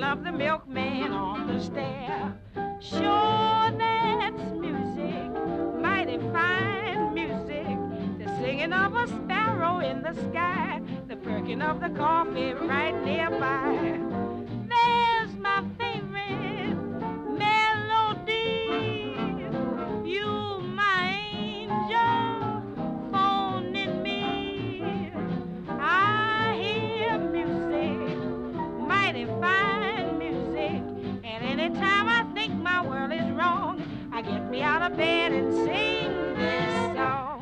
of the milkman on the stair. Sure, that's music, mighty fine music. The singing of a sparrow in the sky, the perking of the coffee right nearby. There's my favorite melody. You, my angel, phoning me. I hear music, mighty fine music. And anytime I think my world is wrong, I get me out of bed and sing this song.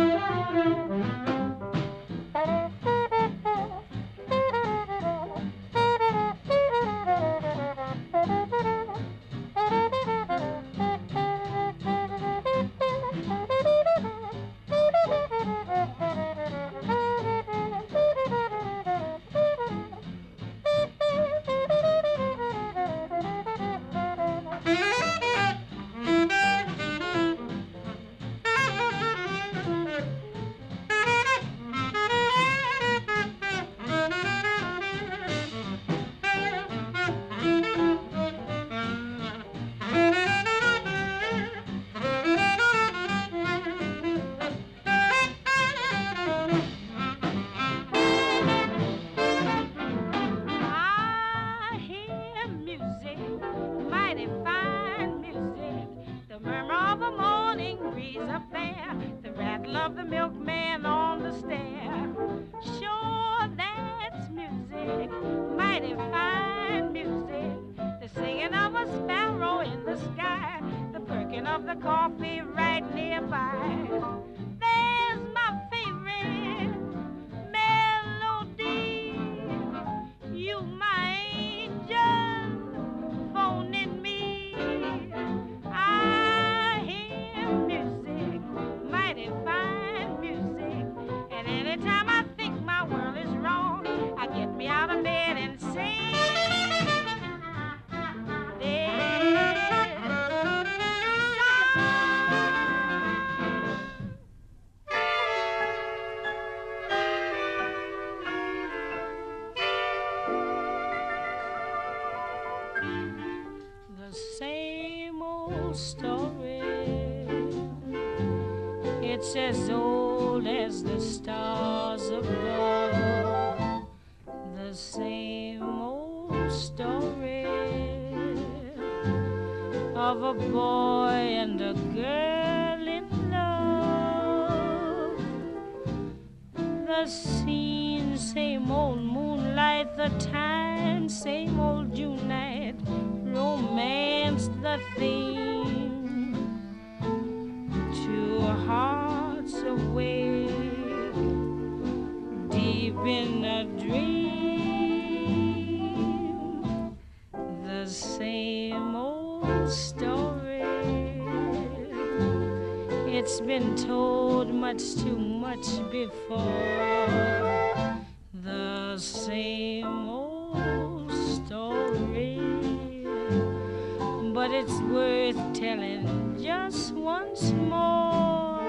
It's as old as the stars above, the same old story of a boy and a girl in love. The scene, same old moonlight, the time, same old June night, romance the theme, two hearts awake deep in a dream, the same old story. It's been told much too much before, the same old story, but it's worth telling just once more.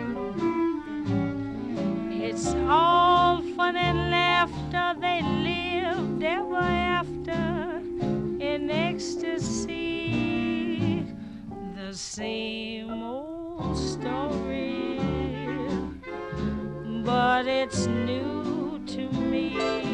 It's all fun and laughter, they lived ever after in ecstasy, the same old story, but it's new to me.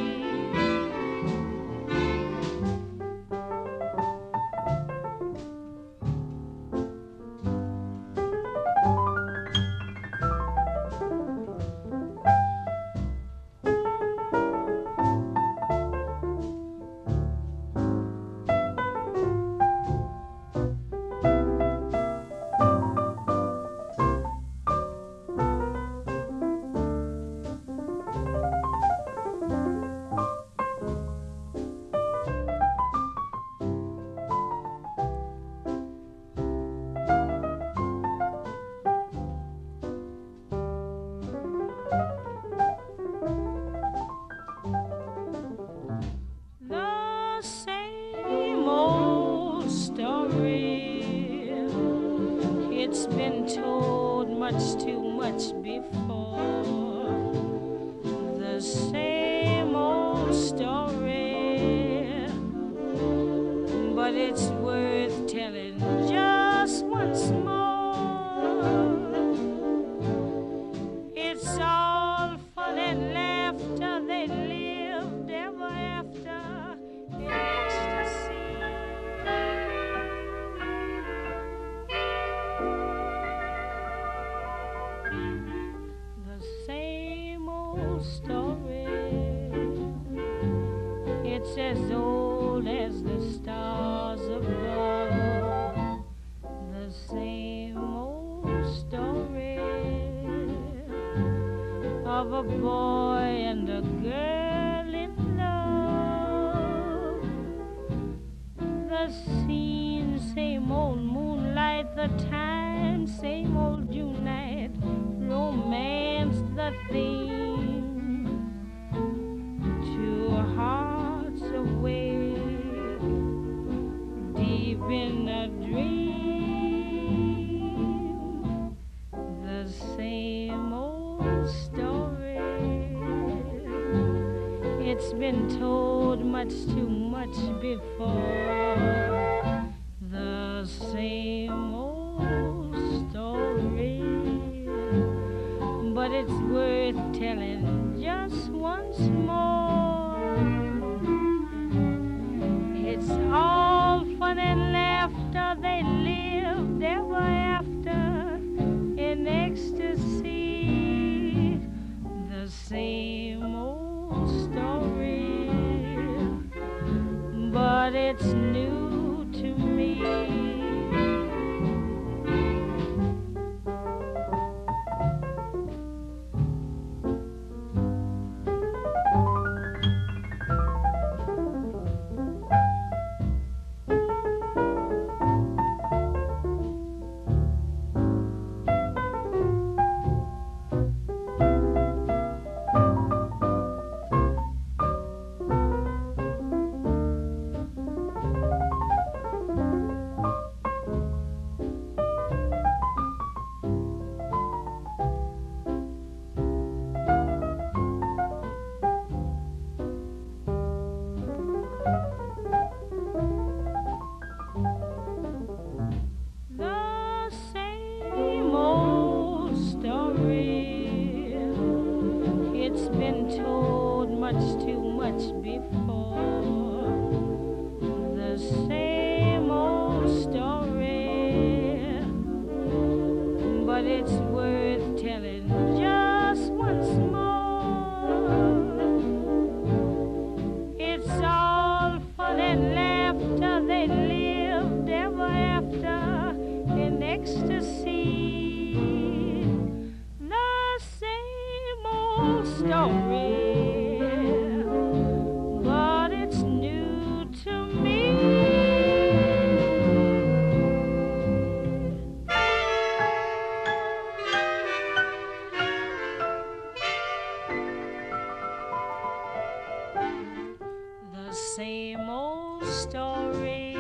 It's been told much too much before, the same old story, of a boy and a girl in love. The scene, same old moonlight, the time, same old June night, romance the theme. Two hearts awake, deep in a dream, the same old story. It's been told much too much before, the same old story, but it's worth telling just once more. It's all fun and laughter, they lived ever after in ecstasy, the same old story, but it's new to me. It's been told much too much before, the same old story, but it's worth telling just once more. It's all fun and laughter, they lived ever after in ecstasy, the same old story, but it's new to me. The same old story,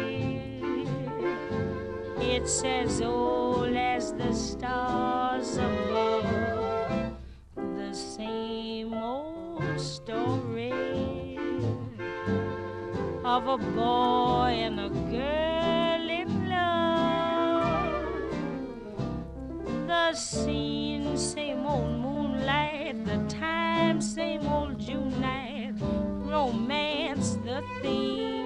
it's as old as the stars above, the same old story of a boy and a girl in love. The scene, same old moonlight, the time, same old June night, romance the theme.